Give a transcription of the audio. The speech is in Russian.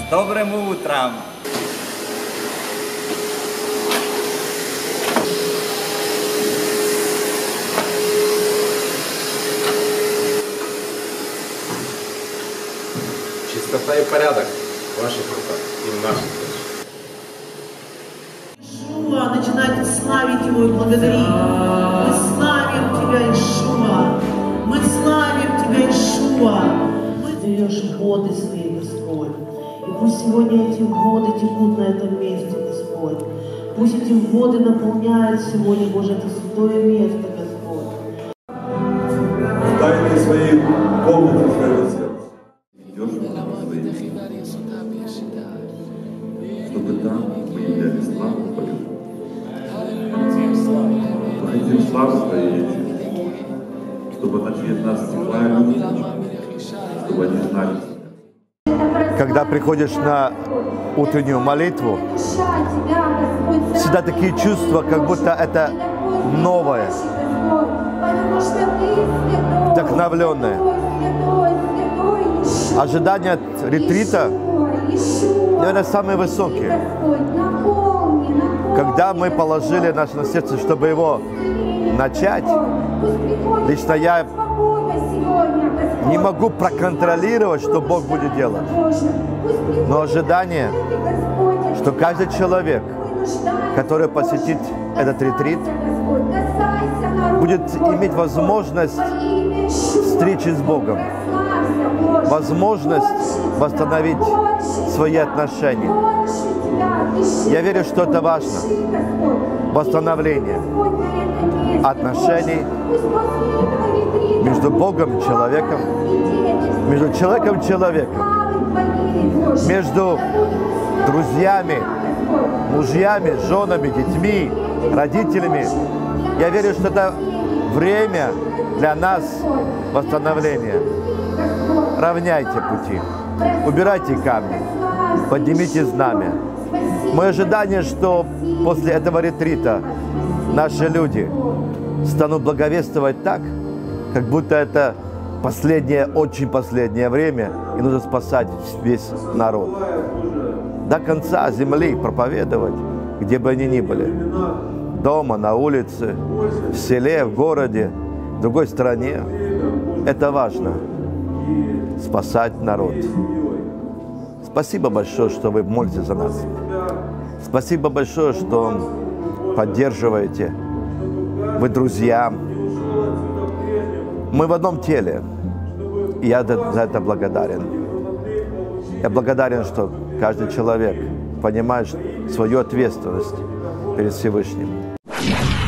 С добрым утром! Чистота и порядок в ваших руках и в наших руках. Ишуа, начинайте славить Его и благодарить. Мы славим Тебя, Ишуа. Мы славим Тебя, Ишуа. Мы даешь воды свои, Господь. И пусть сегодня эти воды текут на этом месте, Господь. Пусть эти воды наполняют сегодня, Боже, это святое место, Господь. В тайне своей комнаты своего сердца. Идешь в свои, чтобы там мы являли славу Твою. Мы хотим славу Твоей, чтобы она через нас текла и людям, чтобы они знали. Когда приходишь на утреннюю молитву, всегда такие чувства, как будто это новое, вдохновленное. Ожидания от ретрита, наверное, самые высокие. Когда мы положили наше на сердце, чтобы его начать, лично я не могу проконтролировать, что Бог будет делать. Но ожидание, что каждый человек, который посетит этот ретрит, будет иметь возможность встречи с Богом, возможность восстановить свои отношения. Я верю, что это важно. Восстановление отношений между Богом и человеком, между человеком и человеком, между друзьями, мужьями, женами, детьми, родителями. Я верю, что это время для нас восстановления. Равняйте пути, убирайте камни, поднимите знамя. Мое ожидание, что после этого ретрита наши люди станут благовествовать так, как будто это последнее, очень последнее время, и нужно спасать весь народ. До конца земли проповедовать, где бы они ни были. Дома, на улице, в селе, в городе, в другой стране. Это важно. Спасать народ. Спасибо большое, что вы молитесь за нас. Спасибо большое, что поддерживаете. Вы друзья. Мы в одном теле. И я за это благодарен. Я благодарен, что каждый человек понимает свою ответственность перед Всевышним.